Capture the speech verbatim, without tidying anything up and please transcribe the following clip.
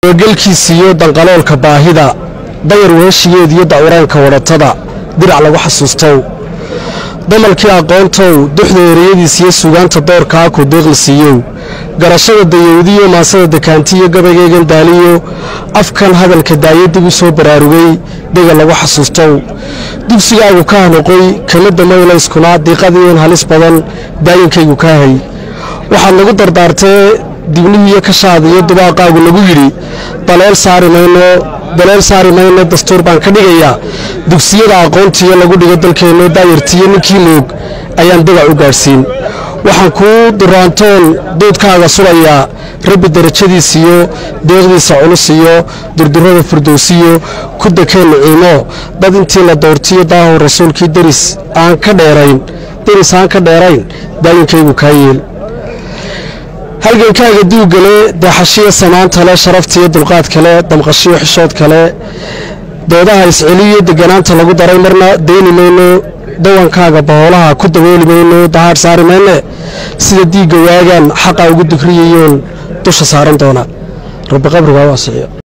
gelkiisiyo danqaloolka baahida dayar weeshigeed iyo dawraanka waratada dirac lagu xasuustow damalkii aqoontow duxda ereyadiis iyo suugaanta doorka ku deeqlisiyo garashada dayowdiyo maasada dakaantiyo gabaygeegan daaliyo afkan hadalka daayadib u soo baraarugay dhiga lagu xasuustow dugsigaagu ka noqoy kelada mawlayskuna diiqadiin halis badan daayinkaygu ka hay waxaad lagu dardaartay dibnihiyo ka shaadiyo dubaaqaagu lagu yiri daleel saari mayno daleel saari mayno dastuur baan ka dhigayaa dugsiyada aqoontiyo lagu dhigo dalkeena daayirtiyo ninkii loog ayaan dagac u gaarsiin waxaan ku duraantoon doodkaaga sulayaa rabbi darajadiisiyo deeqdiisa culus iyo durdurada firdowsiyo ku dakeen ciimo dad intii la doortiyo daaho rasuulkii daris aan ka dheerayn daris aan ka dheerayn daayinkaygu ka yeel halgankaaga duugale daxashiya samaanta le sharaftiyo dulqaad kale damqashiyo xishood kale doodaha isceliyo deganaanta lagu daray marna deeni mayno dawankaaga bahoolaha ku dabooli mayno dahaar saari mayne sida diiga waagaan xaqa ugu dukriyayoon dusha saaran doona rabbi qabriga waasiyo